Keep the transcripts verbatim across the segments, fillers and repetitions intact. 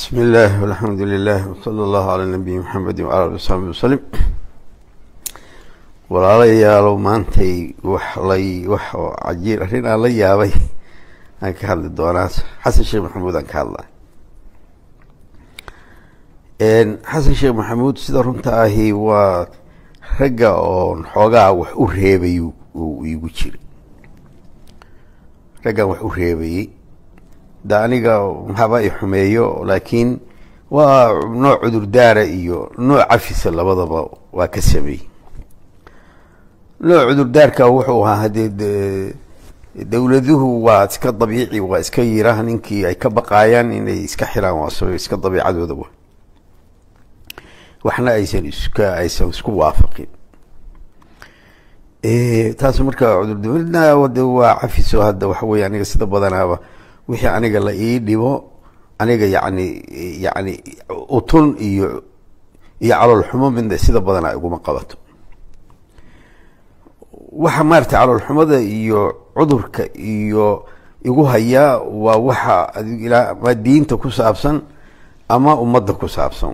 بسم الله والحمد لله وصلى الله على النبي محمد وعلى اله وصحبه وسلم. walaalayaal maantay wax lay wax cajiib arrin aan la yaabay aan ka hadli doonaa xasan sheekh maxamuud aan ka hadlaa een xasan sheekh maxamuud sida runta ahi waa ragga oo xoogaa wax u reebay uu igu jiray ragga wax u reebay daaniga haba i xumeeyo laakiin waa nooc cudur daara iyo nooc cafisa labadaba waa ka sameeyay nooc cudur daarka wuxuu ahaa hadee dawladuhu waa iska dabiici waa iska yiraah ninkii ay ka baqayaan inay iska xiraan waa soo iska dabiicadooda waa waxna aysan iska aysan isku waafaqin ee taas marka cudur daarna wada waa cafiso hadda waxa weey aniga sida badanaaba wixii aniga la ii dhibo aniga yaani yaani utun iyo iyo calool xumo mid sida badan ay ugu qabato waxa maarta calool xumada iyo cudurka iyo igu haya waa waxa ila ma diinta ku saabsan ama ummadda ku saabsan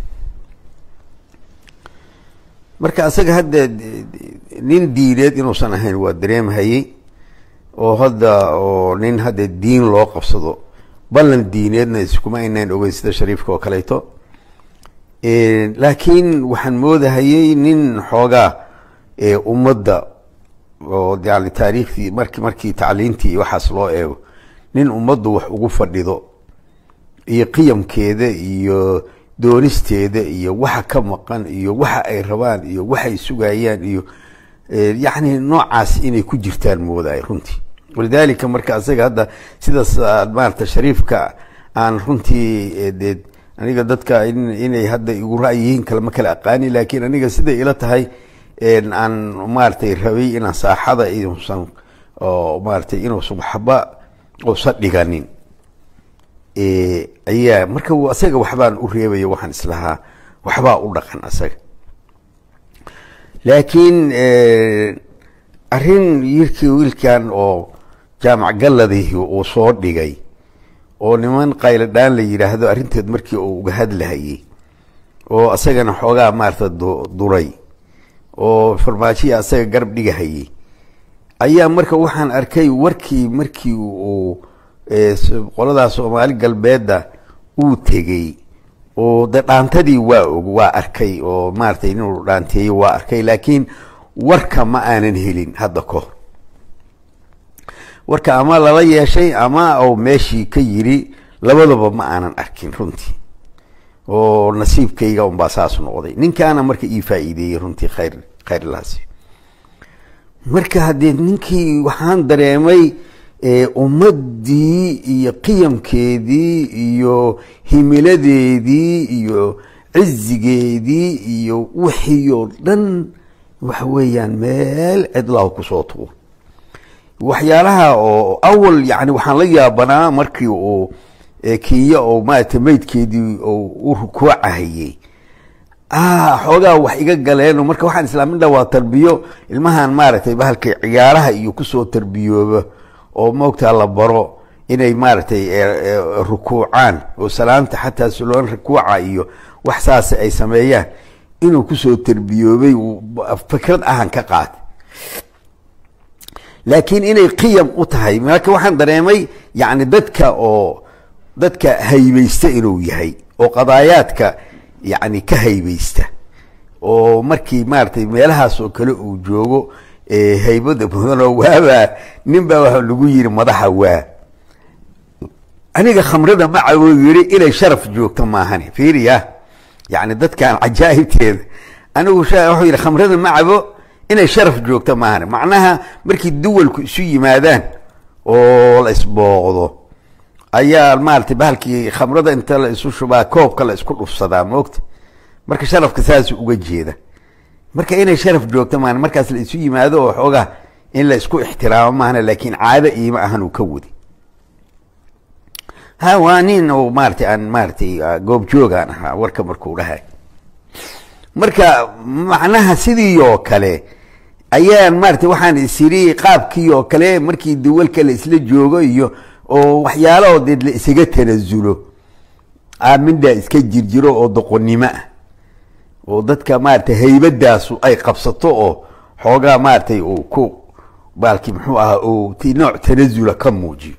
marka asaga hadda nin diineed inuu san ahayn waa dareemahayay oo hadda oo nin hadda diin loo qabsado ballan diineedna iskuma inaan ogeyn sida shariifka oo kaleeto ee laakiin waxaan moodahayay nin xoogaa ee ummadda oo yaani taariikhdi markii markii tacliintii waxaas loo eego nin ummaddu wax ugu fadhido iyo qiyamkeeda iyo doonisteeda iyo waxa ka maqan iyo waxa ay rabaan iyo waxa ay sugayaan iyo yaani noocaas inay ku jirtaan mooday runtii ولذلك marka asaga hadda sidaas maarta shariifka aan runtii aniga dadka inay hadda igu raayiin kala kala aqaani laakiin aniga sida ila tahay in aan maartay rabay inaan saaxada iyo san oo maartay inuu subaxba oo sadhiganin ee ayaa marka asaga waxbaan u reebayo waxaan islahaa waxba u dhaqan asaga laakiin arrin yirkii wiilkan oo jaamac galladii oo soo dhigay oo niman qayl dhaan la yiraahdo arrinteed markii uu uga hadlayay oo asagana xoogaa maarta duray oo farmaajiya asaga garab dhigahayay ayaa marka waxaan arkay warkii markii uu qolada Soomaali galbeedda uu tegay oo dhaantadii waa og waa arkay oo maartay inuu dhaanteeyay waa arkay laakiin warka ma aanan helin hadda ko warka ama lala yeeshay ama oo meeshii ka yiri labadaba ma aanan arkin runtii oo nasiibkayga un baasaas noqday ninkaana marka ii faa'iideeyay runtii khayr khayr laasi marka hadii ninkii waxaan dareemay ee ummadii iyo qiyamkeedii iyo himiladeedii iyo cizigeedii iyo wixii oo dhan waxa weeyaan meel cidlaa ku soo tuur waxyaalaha oo awal yaani waxaan la yaabanaa markii uu kiya oo ma tameedkeedii oo uu rukuucayay ah xoogaa wax iga galeen marka waxaan islaamin dhawaa tarbiyo ilmahan maartay bahalkay ciyaaraha iyo ku soo tarbiyooba oo moogta la baro inay maartay rukuucaan oo salaanta xataa suloon rukuuca iyo wax saas ay sameeyaan inuu ku soo tarbiyoobay fikrad ahan ka qaad laakiin inay qiyam u tahay marka waxaan dareemay yaani dadka oo dadka haybaysta inuu yahay oo qadaayaadka yaani ka haybaysta oo markii maartay meelahaas oo kale uu joogo ee haybada badan oo waaba ninba waxa lagu yiri madaxa waa aniga khamrada ma cabo yiri inay sharaf joogto ma ahani fiiriya yaani dadkan ajaayibteed anigu shaa wuxuu yiri khamrada ma cabo inay sharaf joogto ma ahani macnaha markii duwalku isu yimaadaan oo la isbooqdo ayaa maartay bahalkii khamrada inta la isu shubaa koobka la isku dhufsadaa moogta marka sharafka saas uga jeeda marka inay sharaf joogto ma ahani markaas la isu yimaado oo xoogaa in la isku ixtiraamo ma ahani laakiin caado iima ahan uu ka wadi ها وانين او مارتي ان مارتي goob joogan aha warka markuu dhahay marka macnaha sidii oo kale ayaan maartay waxaan isiri qaabkii oo kale markii duwalka la isla joogo iyo oo waxyaalo dad la isaga tanazulo aamin daa iska jirjiro oo doqonnimo ah oo dadka maartay haybadaasu ay qabsato oo xoogaa maartay oo ku baalkii muxuu ahaa oo tii nooc tanazula ka muujiyo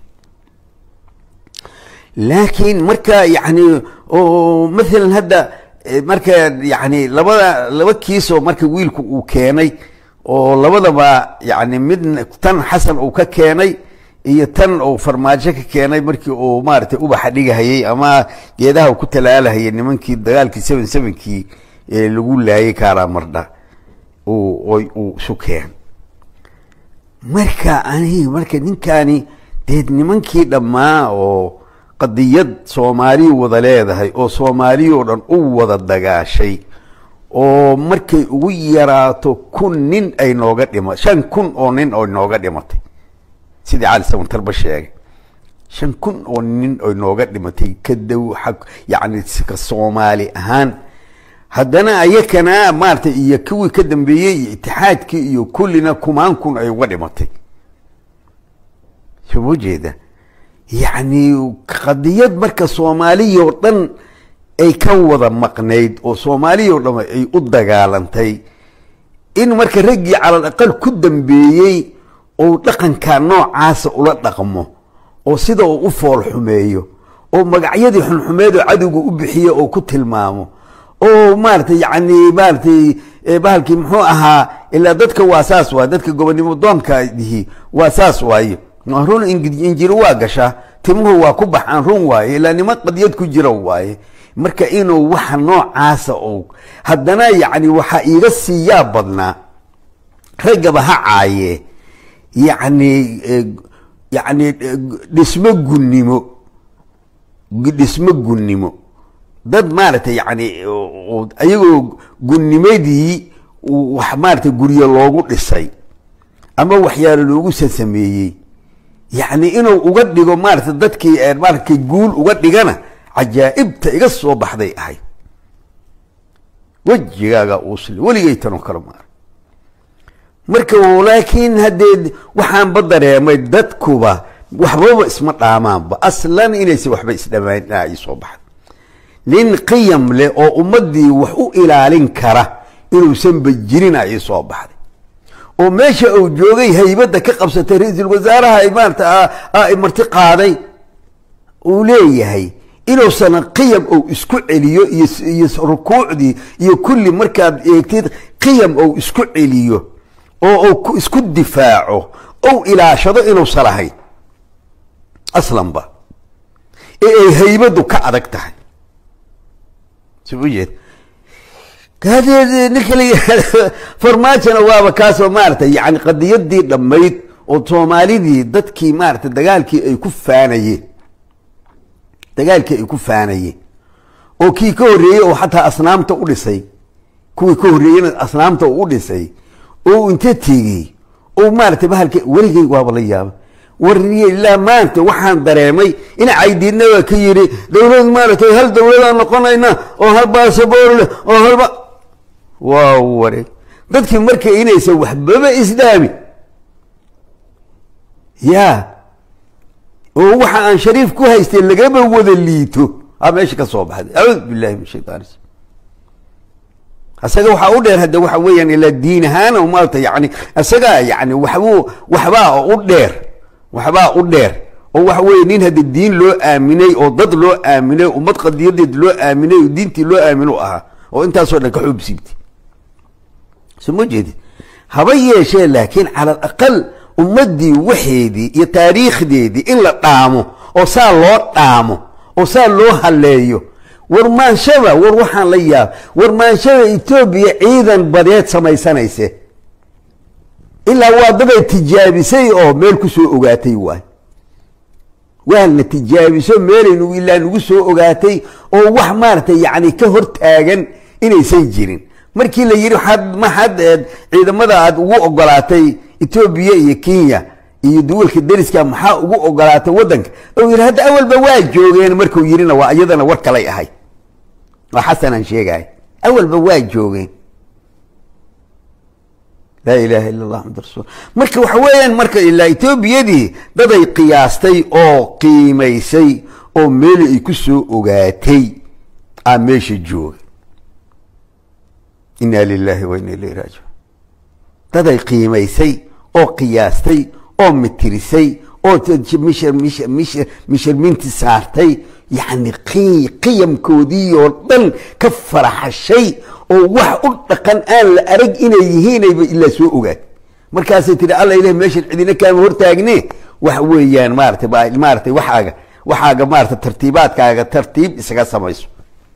laakiin marka yani oo maalan hadda marka yani labada laba kiis oo marka wiilku uu keenay oo labadaba yani mid tan xasan uu ka keenay iyo tan oo farmaajo ka keenay markii uu maartay ubaxa dhigahayay ama geedaha ku talaalahayay nimankii dagaalkii seven seven-kii ee lagu laayay kaara mardha oo oo sukeen marka ani marka ninkani deed nimankii dhamaa oo qadiyad Soomaali wada leedahay oo Soomaali oo dhan u wada dagaashay oo markay ugu yaraato kun nin ay nooga dhima shan kun oo nin oo nooga dhimatay sidii cali sawan talba sheegay shan kun oo nin oo nooga dhimatay ka daw xaq yani ka Soomaali ahaan haddana ayakana maartay iyo kuwii ka dambeeyay itixaadkii iyo kullina kumaan kun ay uga dhimatay soo jeeda يعني قضية مركز صومالية وطن اي كوضا مقنيد او صومالية وطن اي ادقالنتي انو مركز رجي على الاقل كدن بيي او لقن كان نوع عاسا اولا لقمه او سيدا او افول حميو او مقعيدي حن حميدو عدو ابحيه او كتل مامو او مارتي يعني مارتي بالكي محوها الا دادك واساس وا دادك قبني مدونكا ديه واساس واي رون انجيرو واغشا تيمو waa ku baxan run waaye ilaa nima qadiyad ku jira waaye marka inuu waxa noocaas oo hadana yaani waxa iga siiya badna ragaba ha caaye yaani yaani dhismo gunnimo dhismo gunnimo dad maartay yaani ayagoo gunnimadii wax maartay guriyo loogu dhisay ama waxyaalo loogu sameeyay يعني إنه أقدّقوا مارت ضدكي مارت يقول أقدّقنا عجائبته يقصوا بحذي هاي وجهي أوصل ولي يتنو كرمار مركب ولكن هديد وحان بدر يا مدتكوا با وحبوا اسم الطعام أصلاً إنسي وحب إسلامين لا يصبح لين قيم له أو أمدي وحو إلى لنكره إنه سنب الجرين يصبح وماشي او جوغي هيبدا كقبسه رئيس الوزراء هاي مارتا اه مرتقى هذي وليهي انو سنه قيم او اسكو عليو يس ركوع دي يو كل مركب يكتيد قيم او اسكو عليو او او اسكو دفاعه او الى شده انو صلاحي اصلا با اي هيبدو كادك تحي سبوجيت هذا نكلي فرماتنا وابا كاسو مارتا يعني قد يدي دميت وصومالي دي ددكي مارتا دغالكي اي كفانايي دغالكي اي كفانايي او كي كوري او حتى اصنامته او دhisay kuwi ka horeeyeen asnaamta u dhisay oo inta tiigi oo maartay bahalkii warigay waaba la yaab wariyay ilaa maanta waxaan dareemay in aydiina waa ka yiri dawlad maartay hal dawlad noqonayna oo hal baasaboor leh oo halba واو وري dadkii markay inaysan waxbaba islaami ya oo waxa aan shariif ku haystay lagaba wada liito ama meesha ka soo baxday a'uud billahi min shaytaan asaga waxa u dheer hada waxa weeyaan ila diinahaan oo maalta yaani asaga yaani waxbuu waxba u dheer waxba u dheer oo waxa weeyaan in hada diin loo aaminay oo dad loo aaminay ummad qadiyadeed loo aaminay oo diintii loo aamino aha oo intaas oo dhan ka xubsibti سمجد هبي شيء لكن على الأقل أمدي وحيدي يا تاريخ دي دي إلا طعمه وصار له طعمه وصار له هالليو ورمان شبه وروحان ليا ورمان شبه إثيوبيا عيدا بريات سماي سنيسه إلا هو ضبع تجابي سي أو ميلكو سوء أغاتي واي وهل نتجابي سوء ميلكو إلا نغو سوء أغاتي أو وحمارتي يعني كهر تاغن إني سيجيرين markii la yiri xad ma xad ciidamada aad ugu ogolaatay Itoobiya iyo Kenya iyo duwalka dariska maxaa ugu ogolaatay wadanka oo yiri hada awalba waa joogeen markuu yirina waa iyadana war kale ahay waa xasan aan sheegay awalba waa joogeen لا إله إلا الله محمد رسول مركا وحوين مركا إلا إثيوبيا دي دادا قياستي أو قيميسي أو ميل إكسو أغاتي أميش الجوغ إنا لله وإنا إليه راجعون دادا قيميسي أو قياستي أو مترسي أو مشر مشر مشر مشر من تسارتي يعني قي قيم كودية والضل كفر حشي oo wax u dhaqan aan la arag inay yihiin ila soo ogaad markaas ay tiri alla ilaahay meesha cidina kaama hortaagne wax weeyaan maartay baa maartay waxaaga waxaaga maartay tartiibaadkaaga tartiib isaga samayso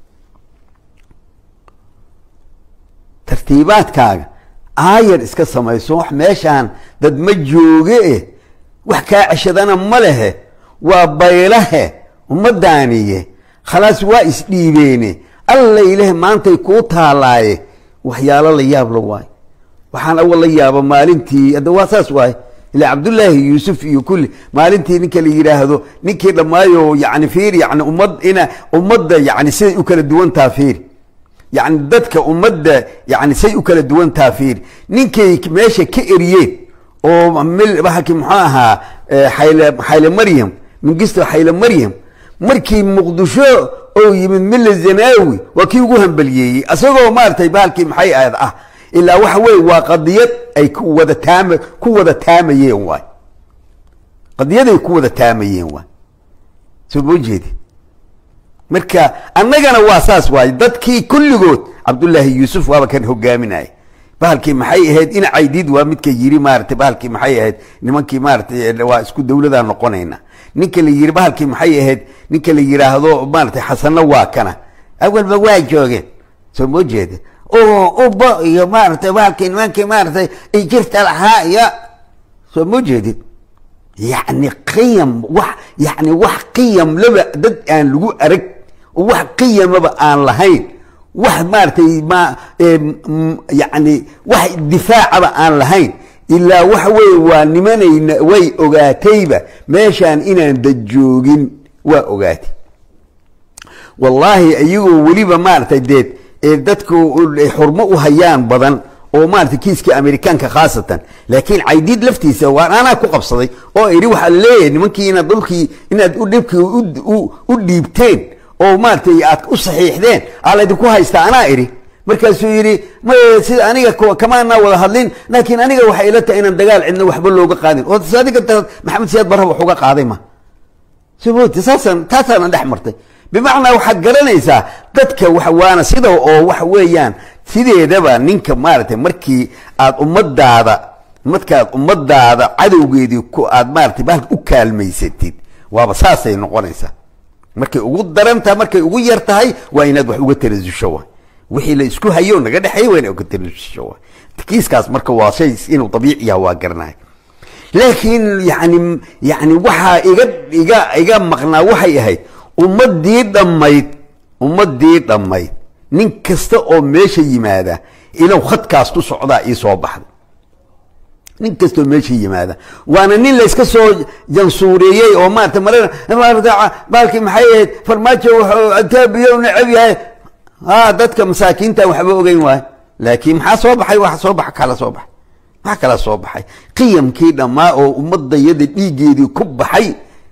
tartiibaadkaaga aayar iska samayso wax meeshaan dad ma jooge wax ka cashadana ma lehe waa baylahe umadaaniye khalaas waa isdhiibeene alla ilaahay maantay ku taalaaye waxyaalo la yaab la waay waxaan awal la yaaba maalintii hada waa saas waay ila abdullaahi yuusuf iyo kulli maalintii ninka la yiraahdo ninkii dhamaayo yaani fiir yaani ummad ina ummadda yaani say u kala duwan taafiir yaani dadka ummadda yaani say u kala duwan taafiir ninkii meesha ka eriyeen oo mil bahaki muxaaha xayla xayla maryam min gisto xayla maryam markii muqdisho oo yimid mil zanaawi waa kii ugu hambaliyay asagoo maartay baalkii maxay aad ah ilaa waxa way waa qadiyad ay ku wada taam ku wada taamayeen waay qadiyad ay ku wada taamayeen waay soo bojeedi marka annagana waa saas waay dadkii kulligood abdullaahi yuusuf waaba kan hogaaminay baalkii maxay ahayd in caydid waa midka yiri maartay baalkii maxay ahayd nimankii maartay waa isku dawladda noqonayna ninka la yiri baalkii maxay ahayd ninka la yiraahdo maartay xasanna waa kana awal ba waa joogeen soo mojeed oo oo ba iyo maartay baalkii nimankii maartay ay jirta lahaa ya soo mojeed يعني قيم وح يعني وح قيم لبا دد ان لغو ارق وح قيم ما ان لهين وح مارتي ما يعني وح دفاع ما ان لهين إلا وحوي ونمني وي أوغاتيبا ماشان إنا دجوجين وأوغاتي والله أيوه وليبا مارتا ديت دتكو حرمو هيان بدن oo maartay kiiska Amerikaanka khaasatan laakiin caydid laftiisa waan ana ku qabsaday oo iri waxa leeyahay nimankii ina dulkii inaad u dhibkii u dhiibteen oo maartay aad u saxiixdeen aalad ku haystaa ana iri markaas uu yiri ma sida aniga kamaana wada hadlin laakiin aniga waxa ila tahay inaan dagaal cidna waxba looga qaadin oo saadiga maxamed siyaad barra wuxuu uga qaaday ma sababta saasan taasana dhaxmartay بمعنى waxa garanaysa dadka waxa waana sida oo wax weeyaan sideedaba ninka maartay markii aad ummadaada markaad ummadaada cadowgeedii ku aad maartay bal u kaalmaysatid waaba saasay noqonaysa markay ugu daranta markay ugu yar tahay waa inaad wax uga tarasusho wixii la isku hayo naga dhaxay waa inaad uga tarasusho kiiskaas marka waa shay inuu dabiici ah waa garanay laakiin yani yani waxa iga iga iga maqnaa waxay ahayd ummadii dhamayd ummadii dhamayd nin kasta oo meesha yimaada inuu khadkaas ku socda ii soo baxdo nin kasta oo meesha yimaada waana nin la iska soo jansuureeyay oo maanta marana maarta baalkii maxay ahayd farmaajo wuxuu ataabiyo nacab yahay ha dadka masaakiinta waxba ogeyn waay laakiin maxaa soo baxay waxa soo bax kala soo bax waxa kala soo baxay qiyamkii dhamaa oo ummadayada dhiigeedii ku baxay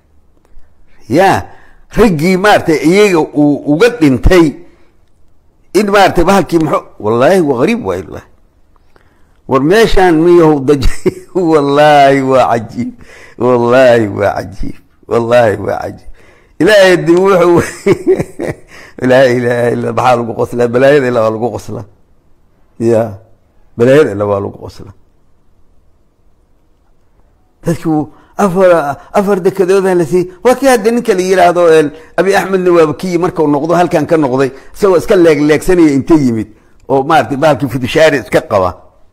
ya رجي مارتي إيجا وقد انتي إن مارتي بهالكي محو والله وغريب والله ورميشان ميه ضجي والله وعجيب والله وعجيب والله وعجيب لا يدوح لا إله إلا بحال قصلا بلا يد إلا والقو قصلا يا بلا يد إلا والقو قصلا تذكروا أفر أفر دكتور هالسي وكيد إنك اللي يراهدو أبي أحمد نوابكي مركو النقضة هل كان كان نقضي سوى اسكال لك لك سنة انتيمت أو مارتي بالك في الشارع كقوة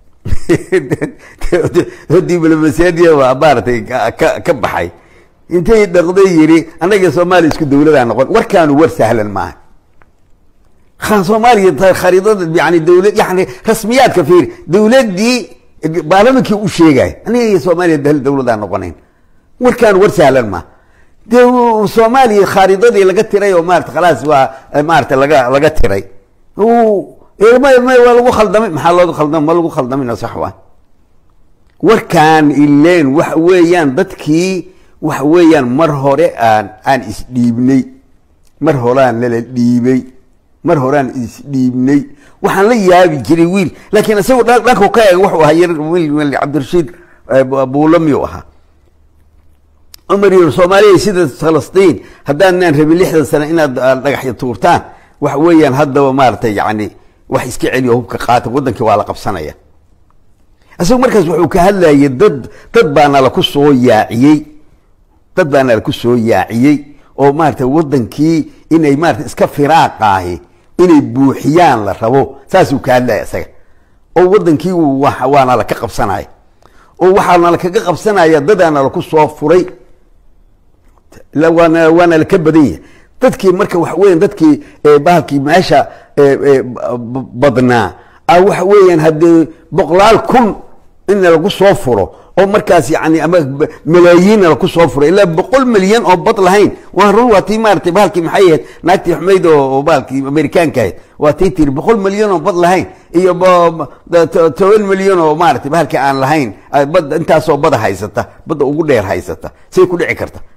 هدي بالمسادية وعبارتي كبحي انتهي النقضي يري أنا جا صومالي اسكو دولة عن نقض وكانوا ورثة أهلا معه خان صومالي خريطة يعني دولة يعني رسميات كثير دولة دي بعلمك وشيء جاي أنا صومالي ده الدولة عن نقضين وكان ورثة لما دو سومالي خارطة دي لقت تري ومارت خلاص ومارت لقى لقت تري هو ما ما ولا خلدم محل خلدم ما لقوا خلدم من صحوة warkaan ileen wax weeyaan dadkii wax weeyaan mar hore aan aan isdhiibnay mar horaan la dhiibay mar horaan isdhiibnay waxaan la yaabi jiray wiil laakiin asagoo dhanka ka eeg wuxuu ahaa yar wiil cabdirashiid buulamiyo ahaa umar iyo Soomaaliya sida Falastiin haddaan rabin lixdan sano inaad dhagaxyo tuurtaan wax weeyaan haddaba maartay yani wax iska celiyo hubka qaata wadankii waa la qabsanaya asagoo markaas wuxuu ka hadlayay dad dad baana la ku soo yaaciyay dad baana la ku soo yaaciyay oo maartay wadankii inay maartay iska firaaqaahi inay buuxiyaan la rabo saas uu ka hadlayay asaga oo wadankii waana la ka qabsanay oo waxaana la kaga qabsanaya dadaana la ku soo furay la wana wana la ka badiyay dadkii marka wax weyn dadkii bahalkii meesha badnaa ah wax weeyaan hadii boqolaal kun in lagu soo furo oo markaas yani ama malaayiin lagu soo furo ilaa boqol milyan oo bad lahayn waa run waa tii maartay bahalkii maxay ahayd naagtii xumeyd oo bahalkii Amerikaanka ahayd waa tii tii boqol milyan oo bad lahayn iyo toban milyan oo maartay bahalkii aan lahayn bad intaas oo bad haysata bad ugu dheer haysata say ku dhici karta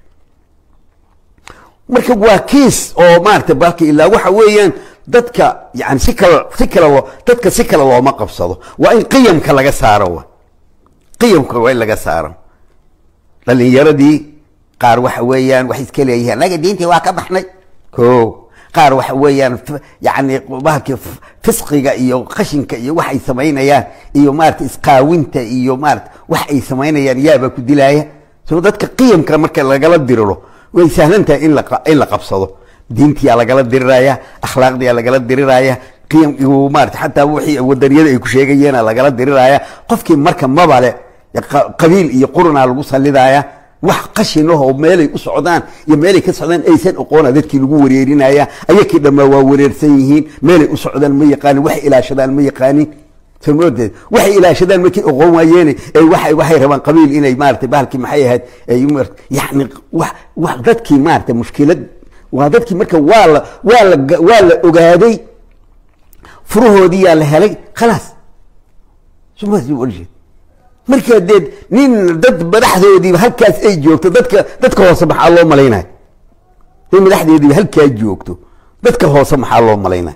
marka waa kiis oo maartay bahalkii ilaa waxa weeyaan dadka yani si kala si kala dadka si kala looma qabsado waa in qiyamka laga saaro qiyamka waa laga saaro dhalinyaradii qaar waxa weeyaan wax iska leeyahay anaga diintii waa ka baxnay ko qaar waxa weeyaan yani bahalkii fisqiga iyo qashinka iyo wax ay sameynayaan iyo maartay isqaawinta iyo maartay wax ay sameynayaan yaaba ku dilaaya soo dadka qiyamka marka laga la diriro way sahlantahay in la in la qabsado diintii lagala diriraya akhlaaqdii lagala diriraya qiyam iyo maartay hatta wixii wadaniyada ay ku sheegayeen lagala diriraya qofkii marka mabale qabiil iyo qurna lagu salidaya wax qashin oo meelay u socdaan iyo meelay ka socdaan aysan aqoon dadkii lagu wareerinaya ayakii dhamaa waa wareersan yihiin meelay u socdaan ma yaqaan wax ilaashadaan ma yaqaanin samooded waxay ilaashadaan markii aqoon waayeen ay waxay waxay rabaan qabiil inay maartay bahalkii maxay ahayd ay yani wax wax dadkii maartay mushkilad waa dadkii marka waa la waa la waa la ogaaday furuhoodii yaa la helay khalaas sumaasi wajid marka deed nin dad madaxdoodii halkaas ay joogto dadka dadka hoose maxaa loo maleynaa in madaxdoodii halkaas joogto dadka hoose maxaa loo maleynaa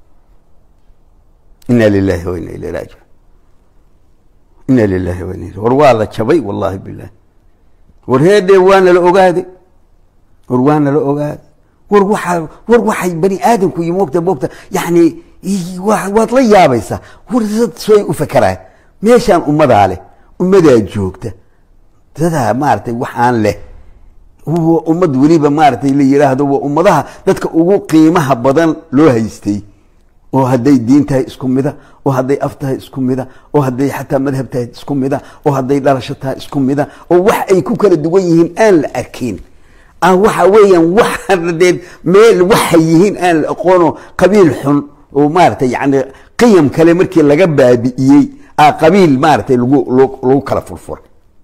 inna lillahi wa inna ilayhi raaji'un inna lillahi wa inna ilayhi war waa la jabay wallahi billah war heede waana la ogaaday war waana la ogaaday war waxa war waxay bani aadamku iyo moogta moogta yani waad la yaabaysaa war dad soo u fakaraan meeshaan ummada leh ummadaa joogta dadaa maartay waxaan leh huwa ummad waliba maartay la yiraahdo waa ummadaha dadka ugu qiimaha badan loo haystay oo haday diin tahay isku mida oo haday af tahay isku mida oo haday xataa madhab tahay isku mida oo haday dhalasho tahay isku mida oo wax ay ku kala duwan yihiin aan la arkin aan waxa weeyaan wax hadeed meel waxa yihiin aan la aqoono qabiil xun oo maartay yani qiyam kale markii laga baabi'iyay a qabiil maartay lagu lagu kala furfur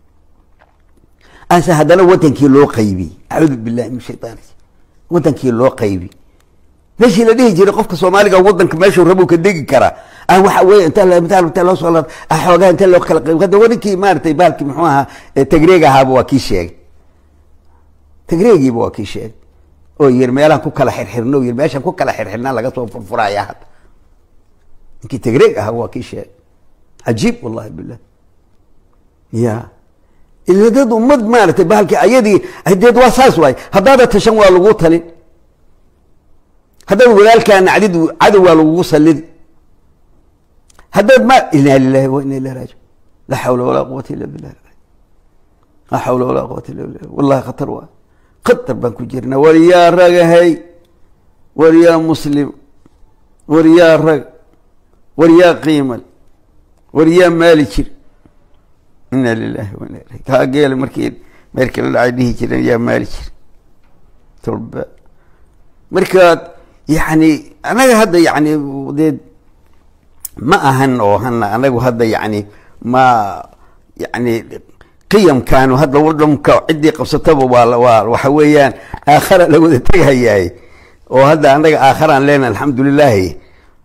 asa hadana wadankii loo qaybi a'uudu billahi min shaytaani wadankii loo qaybi meeshii la dhihi jiray qofka Soomaaliga wadanka meeshuu rabo ka degi kara ah waxa weey inta la inta inta loo soo ah xoogaa inta loo kala qayb hada wadankii maartay baalkii muxuu ahaa tagreega ahaaba waa kii sheegay tagreegii waa kii sheegay oo yir meelaha ku kala xirxirno yir meesha ku kala xirxirna laga soo furfuraya had intii tagreeg ahaa waa kii sheegay عجيب والله بالله يا اللي دد امد مالتي بالك ايدي هديد واساس واي هذا تشن waa lagu talin hada walaalkan cadid cadu waa lagu salid hada ma ila lillahi wa inna ilayhi raji la hawla wala quwwata illa billah la hawla wala quwwata illa billah wallahi khatar wa khatar ban ku jirna wariya ragahay wariya muslim wariya rag wariya qiimal وريا مالك إنا لله وإنا إليه كاجيل مركين مركل العيديه كذا يا مالك تربى مركات يعني أنا هذا يعني ما أهن أو هن أنا هذا يعني ما يعني قيم كانوا هذا ولهم كعدي قصته وحويان آخر لو تجهياي وهذا عندك آخر لنا الحمد لله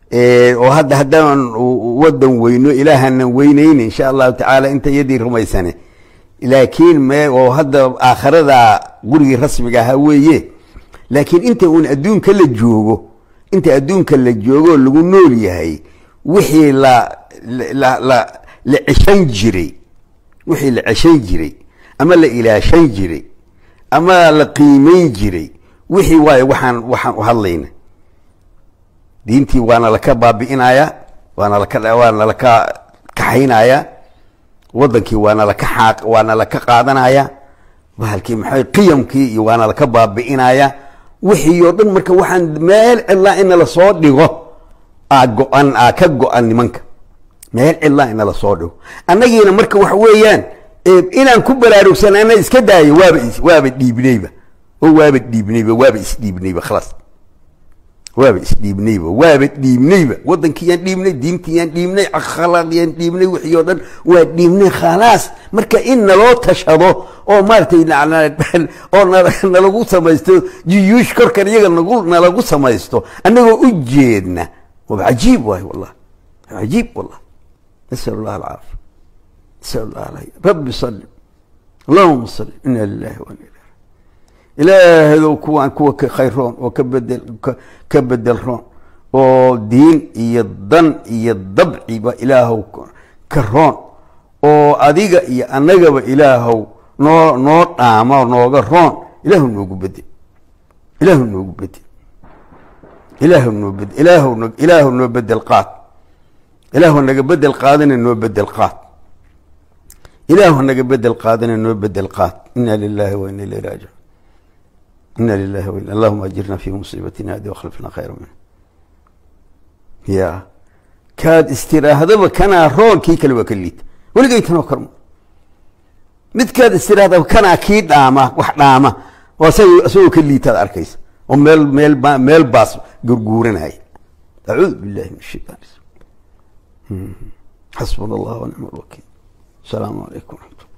وهذا هذا ودن وينو إلهنا وينين إن شاء الله تعالى أنت يدي رميسنة لكن ما وهذا آخر ذا قري رسمي هويه لكن أنت وين أدون كل الجوجو أنت أدون كل الجوجو اللي قلنا لي هاي وحي لا لا لا لعشان جري وحي لعشان جري أما لا إلى شان جري أما لقيمين جري وحي واي وحن وحن وهاللين دينتي وانا لك بابئنايا وانا لك وانا لك كحينايا وضنكي وانا لك حاق وانا لك قادنايا وهالكي محي قيمكي وانا لك بابئنايا وحي يردن مركا وحن مال إلا إن لصوت ديغو أقو أن أكقو أني منك مال إلا إن لصوت ديغو أنا جينا مركا وحويان إنا نكبر أروسان أنا إسكداي واب واب ديبنيبا واب ديبنيبا واب ديبنيبا خلاص واب ديبنيبا واب ديبنيبا وضن كيان ديبني دين كيان ديبني أخلاق كيان ديبني وحيودا وديبني خلاص مركا إن لو تشهدو أو مارتي لعنات أو نلقو سمايستو جيوش كركن يجل نقول نلقو سمايستو أنه أجينا وعجيب واي والله عجيب والله نسأل الله العافية نسأل الله عليه رب صل اللهم صل إنا لله وإنا إليه إله ذو كوان كوا خيرون وكبدل كبدلرون ودين يضن يضبع بإله كرون وأديق يأنجب إله نور نور آمار نور رون إله نوجو بدي إله نوجو بدي إله نوجو بدي إله نوجو إله نوجو بدي القات إله نوجو بدي القادن نوجو بدي القات إله نوجو بدي القادن نوجو بدي القات إنا لله وإنا إليه راجعون إنا لله وإنا اللهم أجرنا في مصيبتنا هذه وخلفنا خير منها يا كاد استراحة هذا كان رون كي كل وكليت ولقيت نوكر متكاد استراحة كان أكيد نعمة واحد نعمة وسوي سوي كليت هذا أركيس وميل ميل ميل باص جرجورنا هاي أعوذ بالله من الشيطان حسبنا الله ونعم الوكيل السلام عليكم ورحمة الله.